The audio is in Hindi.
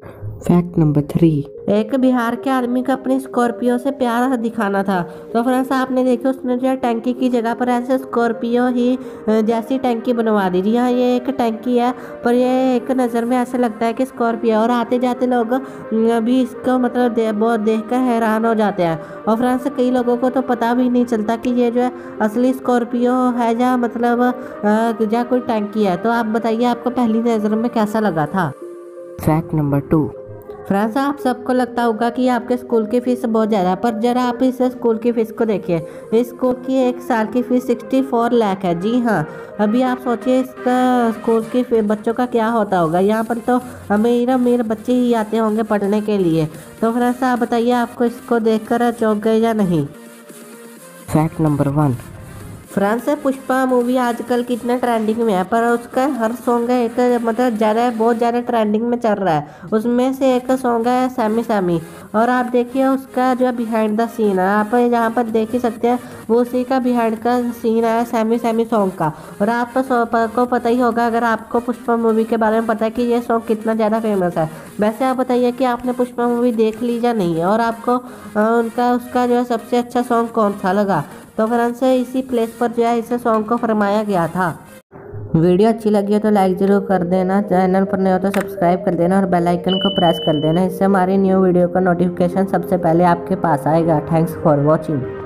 Fact number 3। एक बिहार के आदमी को अपनी स्कॉर्पियो से प्यार दिखाना था। तो फ्रेंड्स आपने देखा उसने जो है टैंकी की जगह पर ऐसे स्कॉर्पियो ही जैसी टैंकी बनवा दी। जी हाँ, ये एक टैंकी है, पर ये एक नज़र में ऐसा लगता है कि स्कॉर्पियो, और आते जाते लोग भी इसको मतलब बहुत देख कर हैरान हो जाते हैं। और फ्रेंड्स कई लोगों को तो पता भी नहीं चलता कि ये जो है असली स्कॉर्पियो है या मतलब या कोई टैंकी है। तो आप बताइए आपको पहली नज़र में कैसा लगा था। Fact number 2। फ्रेंड्स आप सबको लगता होगा कि आपके स्कूल की फीस बहुत ज़्यादा है, पर जरा आप इस स्कूल की फ़ीस को देखिए। इस स्कूल की एक साल की फ़ीस 64 लाख है। जी हाँ, अभी आप सोचिए इसका स्कूल की बच्चों का क्या होता होगा। यहाँ पर तो अमीर अमीर बच्चे ही आते होंगे पढ़ने के लिए। तो फ्रेंड्स आप बताइए आपको इसको देखकर चौंक गए या नहीं। Fact number 1। फ्रांस से पुष्पा मूवी आजकल कितने ट्रेंडिंग में है, पर उसका हर सॉन्ग है एक मतलब ज़्यादा बहुत ज़्यादा ट्रेंडिंग में चल रहा है। उसमें से एक सॉन्ग है सैमी सैमी, और आप देखिए उसका जो बिहाइंड द सीन है, आप यहाँ पर देख ही सकते हैं। वो उसी का बिहाइंड का सीन है सैमी सैमी सॉन्ग का। और आपको पता ही होगा, अगर आपको पुष्पा मूवी के बारे में पता है कि ये सॉन्ग कितना ज़्यादा फेमस है। वैसे आप बताइए कि आपने पुष्पा मूवी देख ली या नहीं, और आपको उनका उसका जो है सबसे अच्छा सॉन्ग कौन सा लगा। तो फ्रेंड्स इसी प्लेस पर जो है इस सॉन्ग को फरमाया गया था। वीडियो अच्छी लगी हो तो लाइक ज़रूर कर देना, चैनल पर नए हो तो सब्सक्राइब कर देना और बेल आइकन को प्रेस कर देना। इससे हमारी न्यू वीडियो का नोटिफिकेशन सबसे पहले आपके पास आएगा। Thanks for watching.